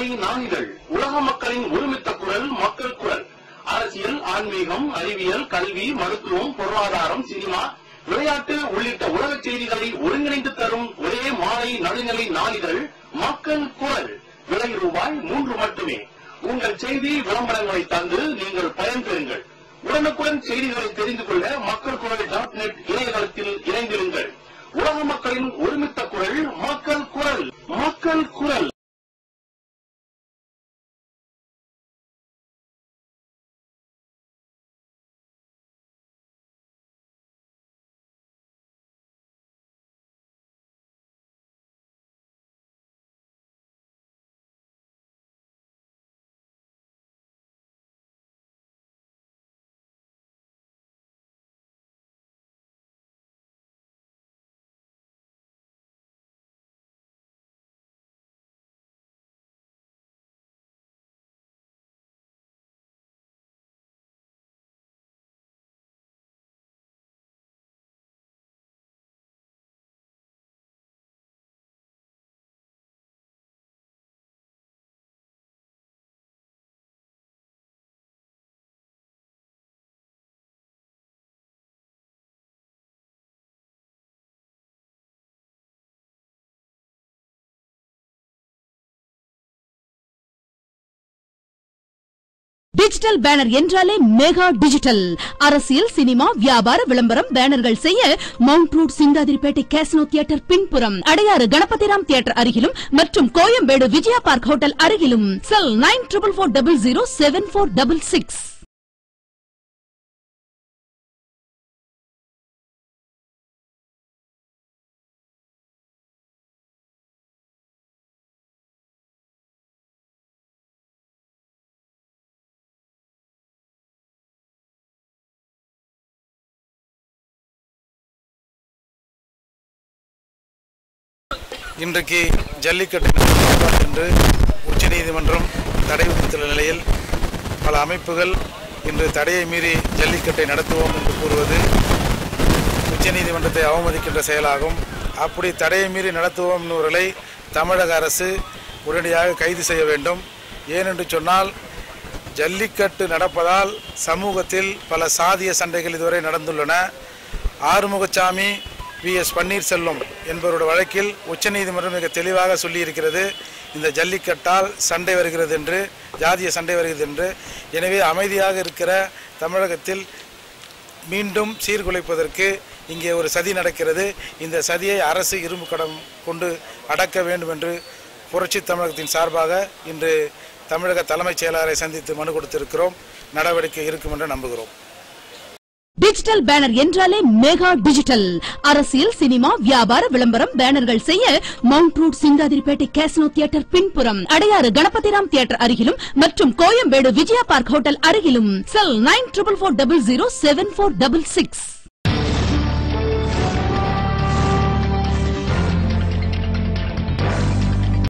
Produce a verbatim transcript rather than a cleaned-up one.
நாளை நாளிதழ் உலக மக்களின் ஒருமித்த குரல் மக்கள் குரல். அரசியல், ஆன்மீகம், அறிவியல், கல்வி, மருத்துவம், பொருளாதாரம், சினிமா, விளையாட்டு உள்ளிட்ட உலக செய்திகளை ஒருங்கிணைந்து தரும் ஒரே மாலை நடுநிலை நாளிதழ் மக்கள் குரல். விலை ரூபாய் மூன்று மட்டுமே. உங்கள் செய்தி விளம்பரங்களை தந்து நீங்கள் பயன்பெறுங்கள். உடனுக்குடன் செய்திகளை தெரிந்து கொள்ள மக்கள் குரல் டாட் நெட் இணையதளத்தில் இணைந்திருங்கள். உலக மக்களின் ஒருமித்த குரல் மக்கள் குரல். மக்கள் குரல். டிஜிட்டல் பேனர் என்றாலே மெகா டிஜிட்டல். அரசியல், சினிமா, வியாபார விளம்பரம் பேனர்கள் செய்ய mount road Chintadripet casino theatre பின்புறம், அடையாறு கணபதிராம் தியேட்டர் அருகிலும் மற்றும் கோயம்பேடு விஜயா பார்க் ஹோட்டல் அருகிலும். Cell nine triple four double zero seven four double six. இன்றைக்கு ஜல்லிக்கட்டு என்று உச்சநீதிமன்றம் தடை விதித்துள்ள நிலையில் பல அமைப்புகள் இன்று தடையை மீறி ஜல்லிக்கட்டை நடத்துவோம் என்று கூறுவது உச்சநீதிமன்றத்தை அவமதிக்கின்ற செயலாகும். அப்படி தடையை மீறி நடத்துவோம் என்பவர்களை தமிழக அரசு உடனடியாக கைது செய்ய வேண்டும். ஏனென்று சொன்னால் ஜல்லிக்கட்டு நடப்பதால் சமூகத்தில் பல சாதிய சண்டைகள் இதுவரை நடந்துள்ளன. ஆறுமுகசாமி, வி எஸ் பன்னீர்செல்வம் என்பவருடைய வழக்கில் உச்சநீதிமன்றம் மிக தெளிவாக சொல்லியிருக்கிறது, இந்த ஜல்லிக்கட்டால் சண்டை வருகிறது என்று, ஜாதிய சண்டை வருகிறது என்று. எனவே அமைதியாக இருக்கிற தமிழகத்தில் மீண்டும் சீர்குலைப்பதற்கு இங்கே ஒரு சதி நடக்கிறது. இந்த சதியை அரசு இரும்பு கடம் கொண்டு அடக்க வேண்டும் என்று புரட்சி தமிழகத்தின் சார்பாக இன்று தமிழக தலைமைச் செயலாளரை சந்தித்து மனு கொடுத்திருக்கிறோம். நடவடிக்கை இருக்கும் என்று நம்புகிறோம். டிஜிட்டல் பேனர் என்றாலே மெகா டிஜிட்டல். அரசியல், சினிமா, வியாபார விளம்பரம் பேனர்கள் செய்ய mount road Chintadripet casino theatre பின்புறம், அடையாறு கணபதிராம் தியேட்டர் அருகிலும் மற்றும் கோயம்பேடு விஜயா பார்க் ஹோட்டல் அருகிலும். Cell nine triple four double zero seven four double six.